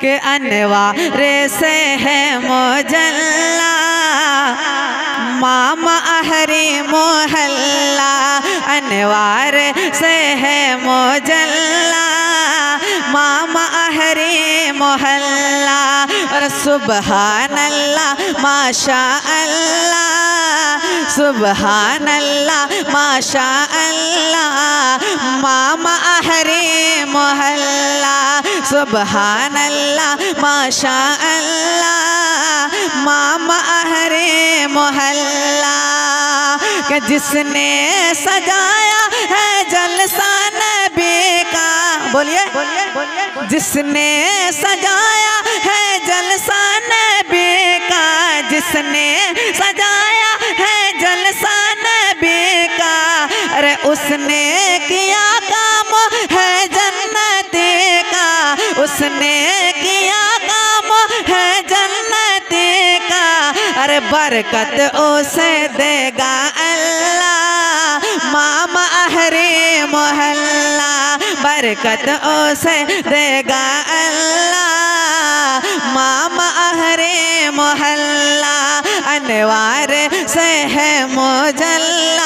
के अनवारे से है मुजल्ला, मामा अहरी मोहल्ला अनवार से है मुजल्ला, मामा अहरी मोहल्ला। और सुबहान अल्लाह माशा अल्लाह, सुबहान अल्लाह माशा अल्लाह, मामा अहरी मोहल्ला। सुबहान अल्लाह माशा अल्लाह, मामा अहरी मोहल्ला। कि जिसने सजाया है जलसा नबी का, बोलिए जिसने सजाया है जलसा नबी का, जिसने सजाया है जलसा नबी का, अरे उसने किया काम है जन्नती का, उसने किया काम है जन्नती का। अरे बरकत उसे देगा अल्लाह, मामा अहरी मोहल्ला, बरकत उसे देगा अल्लाह, मामा अहरी मोहल्ला अनवार से है मुजल्ला,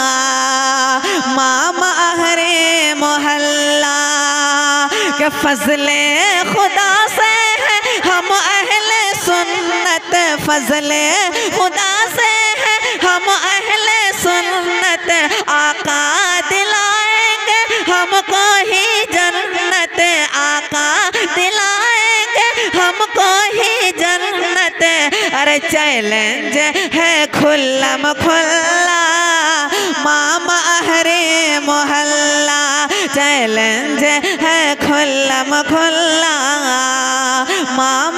मामा अहरी मोहल्ला। के फजले खुदा से है हम अहले सुन्नत, फजले खुदा से है हम अहले सुन्नत, आका दिलाएंगे हमको ही जन्नत, आका दिलाएंगे हमको ही जन्नत। अरे चैलेंज है खुल्लम खुल्ला, मामा अहरी मोहल्ला, चैलेंज है खुल्लम खुल्ला, मामा